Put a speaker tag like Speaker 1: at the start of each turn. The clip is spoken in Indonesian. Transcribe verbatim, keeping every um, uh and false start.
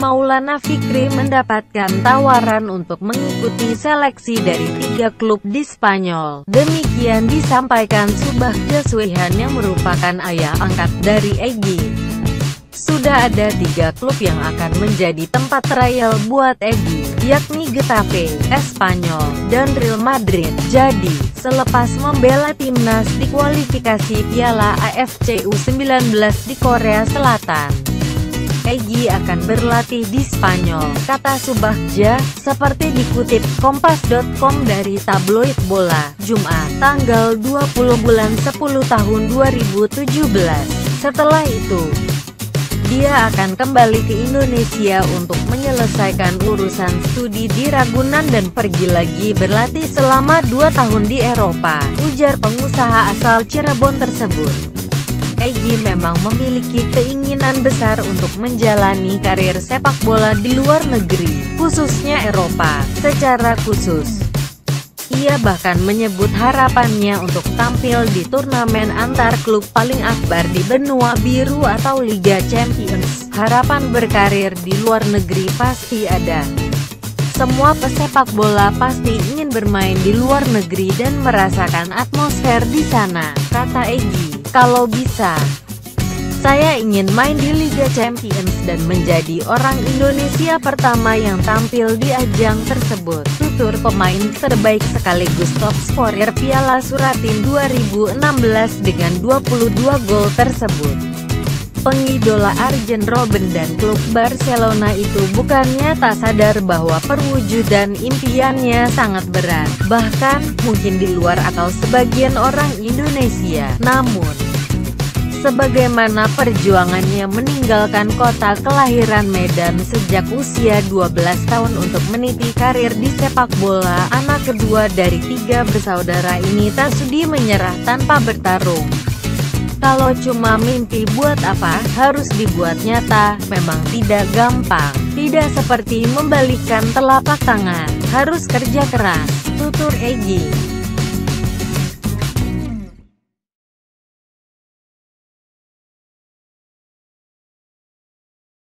Speaker 1: Maulana Fikri mendapatkan tawaran untuk mengikuti seleksi dari tiga klub di Spanyol. Demikian disampaikan Subah Jasuihan yang merupakan ayah angkat dari Egy. Sudah ada tiga klub yang akan menjadi tempat trial buat Egy, yakni Getafe, Espanyol, dan Real Madrid. Jadi, selepas membela timnas di kualifikasi Piala A F C U sembilan belas di Korea Selatan, Egy akan berlatih di Spanyol, kata Subahja, seperti dikutip kompas dot com dari tabloid bola, Jumat, tanggal dua puluh bulan sepuluh tahun dua ribu tujuh belas. Setelah itu, dia akan kembali ke Indonesia untuk menyelesaikan urusan studi di Ragunan dan pergi lagi berlatih selama dua tahun di Eropa, ujar pengusaha asal Cirebon tersebut. Egy memang memiliki keinginan besar untuk menjalani karir sepak bola di luar negeri, khususnya Eropa. Secara khusus, ia bahkan menyebut harapannya untuk tampil di turnamen antar klub paling akbar di benua biru atau Liga Champions. Harapan berkarir di luar negeri pasti ada. Semua pesepak bola pasti ingin bermain di luar negeri dan merasakan atmosfer di sana, kata Egy. Kalau bisa, saya ingin main di Liga Champions dan menjadi orang Indonesia pertama yang tampil di ajang tersebut, tutur pemain terbaik sekaligus top skorer Piala Suratin dua ribu enam belas dengan dua puluh dua gol tersebut. Pengidola Arjen Robben dan klub Barcelona itu bukannya tak sadar bahwa perwujudan impiannya sangat berat, bahkan mungkin di luar akal sebagian orang Indonesia. Namun, sebagaimana perjuangannya meninggalkan kota kelahiran Medan sejak usia dua belas tahun untuk meniti karir di sepak bola, anak kedua dari tiga bersaudara ini tak sudi menyerah tanpa bertarung. Kalau cuma mimpi buat apa, harus dibuat nyata, memang tidak gampang. Tidak seperti membalikan telapak tangan, harus kerja keras, tutur Egy.